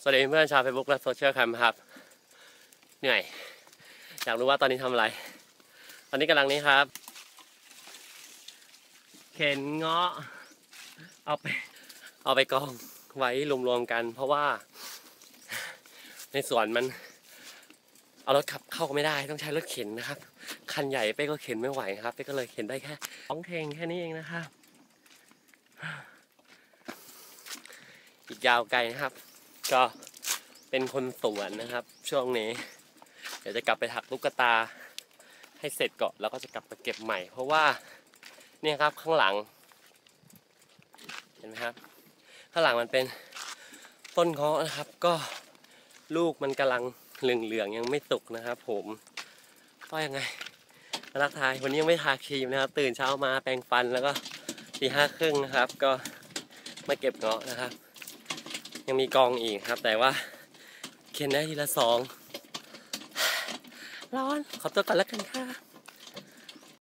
วัสดีเพื่อนชาว Facebook และโซเชียลแคมครับเหนื่อยอยากรู้ว่าตอนนี้ทำอะไรตอนนี้กำลังนี้ครับเข็นเงาะเอาไปกองไว้รวมๆกันเพราะว่าในสวนมันเอารถขับเข้าไม่ได้ต้องใช้รถเข็นนะครับคันใหญ่เป้ก็เข็นไม่ไหวครับเป้ก็เลยเข็นได้แค่2 เทงแค่นี้เองนะครับอีกยาวไกลนะครับก็เป็นคนสวนนะครับช่วงนี้เดี๋ยวจะกลับไปถักลูกตาให้เสร็จก่อนแล้วก็จะกลับไปเก็บใหม่เพราะว่าเนี่ยครับข้างหลังเห็นไหมครับข้างหลังมันเป็นต้นเงาะนะครับก็ลูกมันกำลังเหลืองๆยังไม่สุกนะครับผมก็ยังไงรักทายวันนี้ยังไม่ทาครีมนะครับตื่นเช้ามาแปรงฟันแล้วก็4:30นะครับก็มาเก็บเงาะนะครับยังมีกองอีกครับแต่ว่าเขียนได้ทีละ2ร้อนขอตัวก่อนแล้วกันค่ะ